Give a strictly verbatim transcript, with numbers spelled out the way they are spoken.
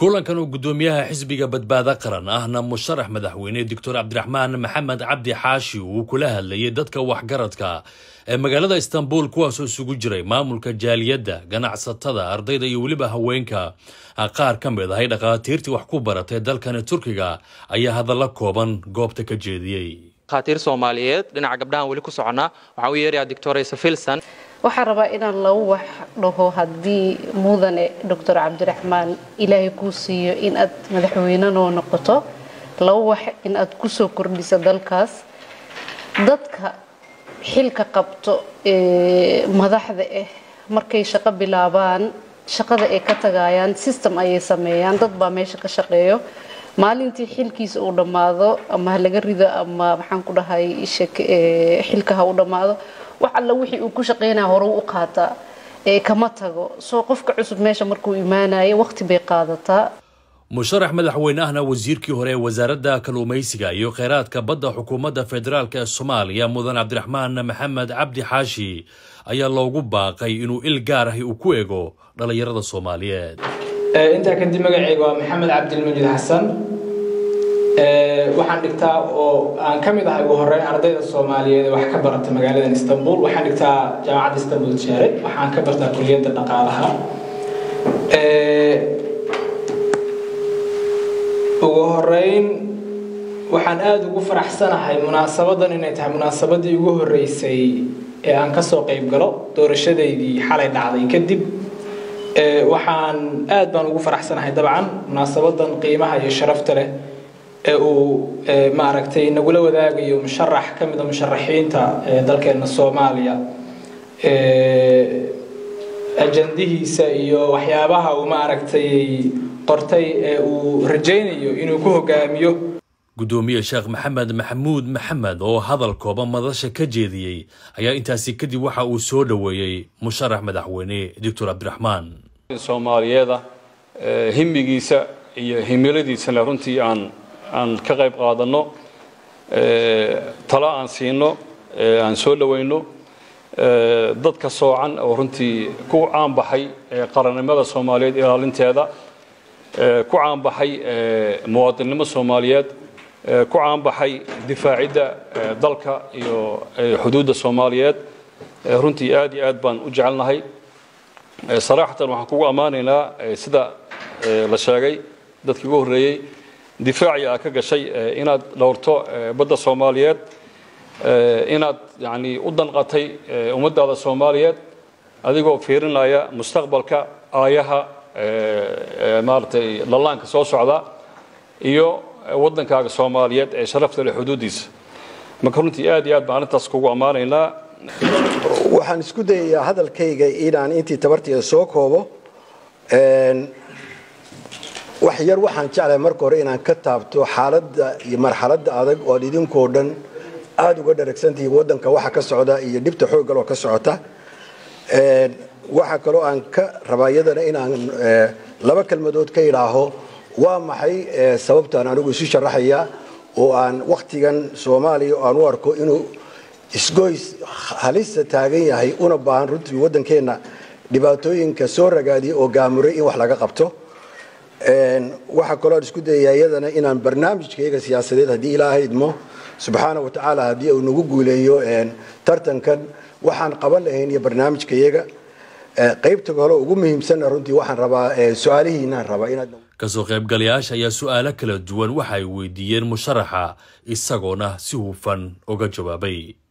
kulankan uu gudoomiyaha xisbiga badbaada qaran ahna musharax madaxweyne doctor Cabdiraxmaan Maxamed Cabdi Xaashi uu kula hadlayay dadka waxgaradka ee magaalada Istanbul kuwaas oo isugu jiray maamulka jaaliyadda ganacsatada ardayda iyo waliba haweenka qaar ka mid ah dhaqaatiirtii wax ku baratay dalkan Turkiga ayaa hadalla kooban goobta ka jeediyay dhaqaatiir Soomaaliyeed dhinaca gabdhahan wali ku socona waxa uu yeeray Doctor Filsan waxaan rabaa inaan lagu wax dhaho hadii mudane doctor Cabdiraxmaan ilaahay ku siiyo in aad madaxweyne noo noqoto lagu wax in aad ku soo kordhiso dalkaas dadka xilka qabto ee madaxda ah markay shaqo bilaabaan shaqada ay ka tagayaan system ay sameeyaan dad baa meesha ka shaqeeyo maalintii xilkiisa uu dhamaado ama laga rido ama waxaan ku dhahay xilka ha u dhamaado wax alla wixii uu ku shaqeynaa hore u qaata ee kama tago soo qofka cusub meesha markuu iimaanayo waqti bay qaadataa musharax madaxweynahana wasiirkii hore wasaaradda kalluumaysiga iyo kheyraadka badda xukuumadda federaalka ee Soomaaliya mudan Cabdiraxmaan Maxamed Cabdi Xaashi ayaa loogu baaqay inuu il gaar ah uu ku eego dhalinyarada Soomaaliyeed ee inta ka dib magacayga waa Maxamed Cabdilmajid Xasan ee waxaan dhigtaa oo aan kamid ahay ugu horeyn ardayda Soomaaliyeed wax ka barata magaalada Istanbul waxaan dhigtaa jaamacadda Istanbul Share waxaan ka bartaa kulliyadda dhaqaalaha ee ugu horeyn waxaan aad ugu faraxsanahay munaasabadan inay tahay munaasabadii ugu horeysay ee aan ka soo qayb galo doorashadeedii xalay dhacday kadib ee waxaan aad baan ugu faraxsanahay dabcan munaasabadan qiimaha iyo sharafta leh ee uu ma aragtay nagula wadaagayo musharax kamid ah musharaxiinta dalkeena Soomaaliya ee ajandihiisa iyo waxyaabaha uu ma aragtay qortay ee uu rajaynayo inuu ku hogaamiyo gudoomiye Sheekh Maxamed Maxamuud Maxamed oo hadal kooban madasha ka jeediyay ayaa intaasi kadib waxa uu soo dhaweeyay musharax madaxweyne doctor Cabdiraxmaan Soomaaliyeed himigiisa iyo himiladiisa runtii aan aan ka qayb qaadano ee tala aan siino aan soo dhaweyno dadka soocan oo runtii ku caan baxay qarannimada Soomaaliyeed ilaalinteeda ku caan baxay muwaadinimo Soomaaliyeed ku caan baxay difaacidda dalka iyo xuduudda Soomaaliyeed runtii aad iyo aad baan u jecelnahay صراحة waxaan kugu amaanaynaa sida la sheegay dadkii ugu horeeyay difaaci ka gashay inaad dhowrto badda Soomaaliyeed inaad yaani u danqatay ummadda Soomaaliyeed adigoo fiirinaya mustaqbalka aayaha maartay lalaanka soo socda iyo wadankaaga Soomaaliyeed ee sharafta leh xuduudiisa marka runtii aad iyo aad baan intaas kugu amaanaynaa waxaan isku dayayaa hadalkayga inaan intii tabartiisa soo koobo een wax yar waxaan jeclahay marka hore inaan ka taabto xaaladda iyo marxaladda adag oo idinkoo dhan aad uga dharagsantii wadanka waxa ka socda iyo dhibta xoogga loo ka socota een waxa kale oo aan ka rabaayadana inaan laba kalmadood ka ilaaho waa maxay sababtaan anigu isu sharaxaya oo aan waqtigan Soomaaliya aan u arko inuu isgoys halista taagan yahay una baahan runtii wadankeena dhibaatooyinka soo ragaadiyay oo gaamuray in wax laga qabto een waxa kale oo isku dayayaa iyadana inaan barnaamijkayga siyaasadeed hadii Ilaahay idmo subhanahu wa ta'ala hadii uu nagu guuleeyo een tartankan waxaan qaban lahayn iyo barnaamijkayga qaybta kale ugu muhiimsan runtii waxaan rabaa su'aalihiina rabaa inaad kasoo qaybgalayaasha ayaa su'aalo kala duwan waxa ay weydiiyeen musharaxa isagoona si hufan uga jawaabay